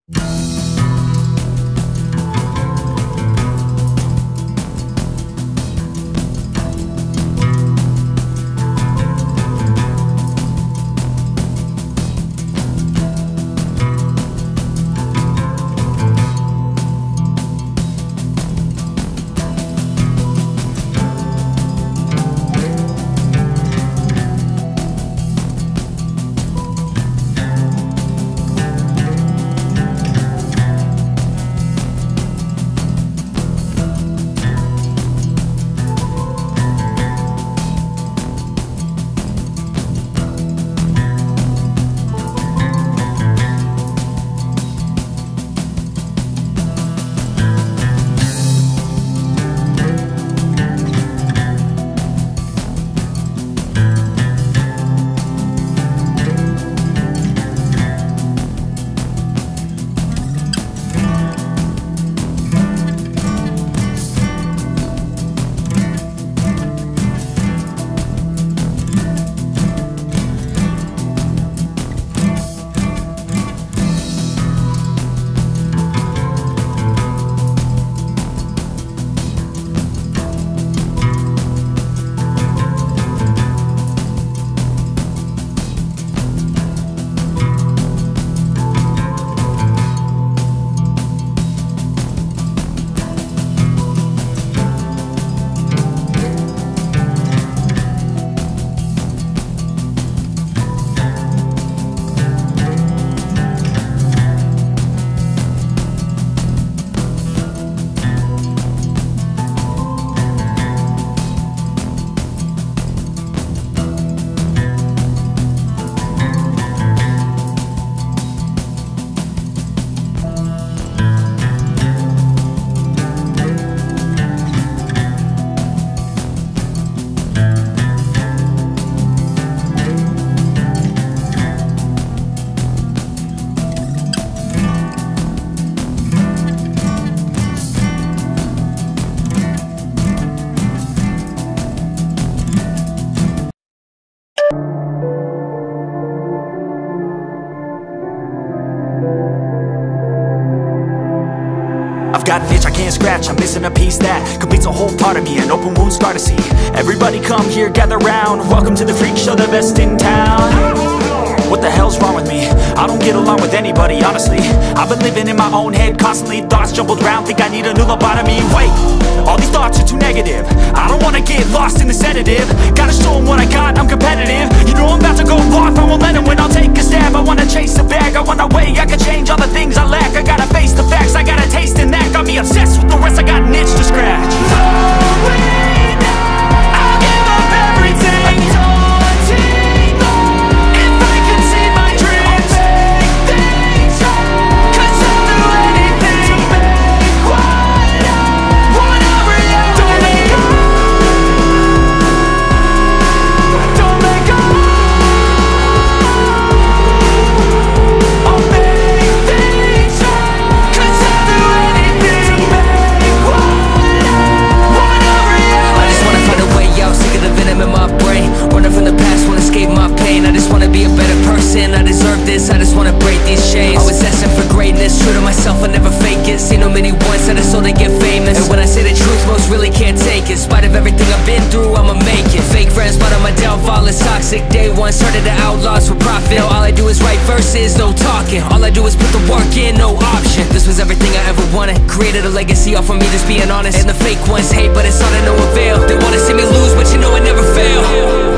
I've got an itch I can't scratch, I'm missing a piece that completes a whole part of me, an open wound scar to see. Everybody come here, gather round, welcome to the freak show, the best in town. What the hell's wrong with me? I don't get along with anybody, honestly. I've been living in my own head constantly, thoughts jumbled around, think I need a new lobotomy. Wait, all these thoughts are too negative, I don't wanna get lost in the sedative. Gotta show them what I got, I'm competitive. You know I'm about to go off, I won't let them win, I'll take a stab. I wanna chase a bag, I want a way I can change all the things I lack. I gotta face the facts, I got a taste in that. Got me obsessed with the rest, I got an itch to scratch. I'll give up everything. I deserve this, I just wanna break these chains. Always asking for greatness, true to myself, I never fake it. Seen no many ones that are so they get famous. And when I say the truth, most really can't take it. In spite of everything I've been through, I'ma make it. Fake friends, but on my downfall is toxic. Day one, started the outlaws for profit. Now all I do is write verses, no talking. All I do is put the work in, no option. This was everything I ever wanted. Created a legacy off of me, just being honest. And the fake ones hate, but it's all to no avail. They wanna see me lose, but you know I never fail.